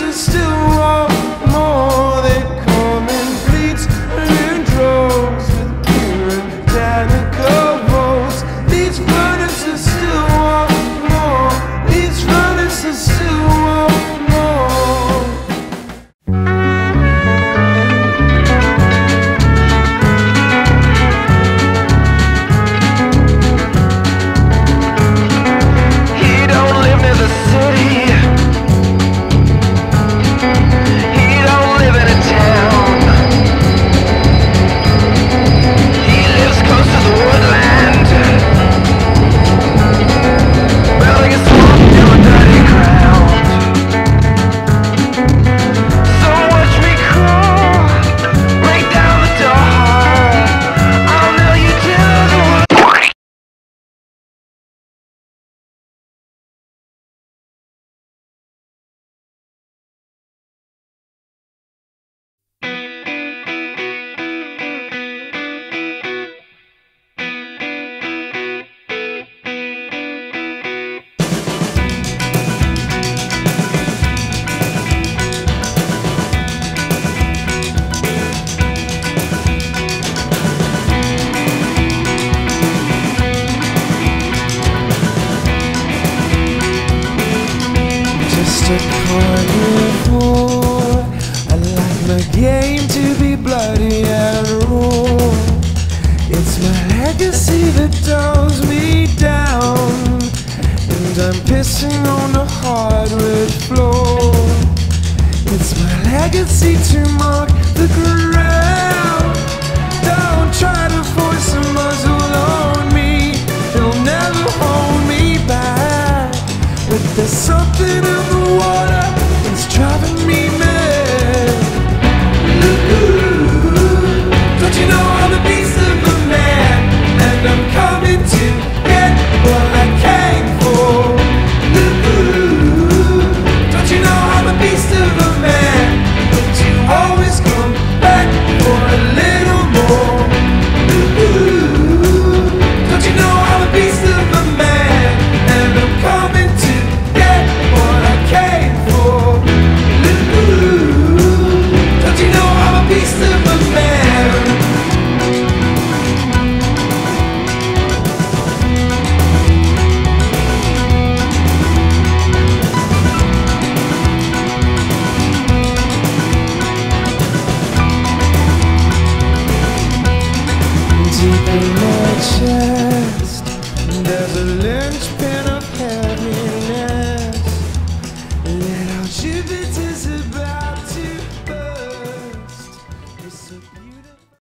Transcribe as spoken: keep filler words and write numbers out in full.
furnaces still want more. They come in fleets and in droves with puritanical votes. These furnaces still want more. These furnaces still want more. He don't live near the city. He don't live in a town. He lives close to the woodland, building a swamp in a dirty ground. So watch me crawl, break down the door. I'll nail you to the wood. Just a carnivore. I like my game to be bloody and raw. It's my legacy that dumps me down, and I'm pissing on the hardwood floor. It's my legacy to mark the ground. Don't try to force a muzzle on me, it'll never hold me back. But there's something in the water that's driving me mad. Ooh, don't you know I'm a beast of a man, and I'm coming to get what I came for. Ooh, don't you know I'm a beast of a man, but you always come back for a little more. Ooh, don't you know I'm a beast of a man, and I'm coming to get what I came for. Ooh, don't you know I'm a beast of a man? Deep in my chest, there's a linchpin of heaviness. Little Jupiter's about to burst. It's a